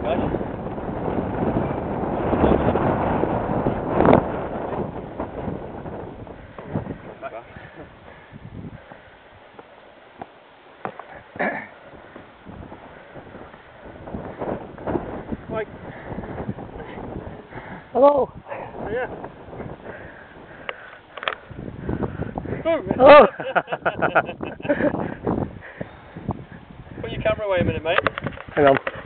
that, guys. Mike. Hello. Yeah. Hello. Put your camera away a minute, mate. Hang on.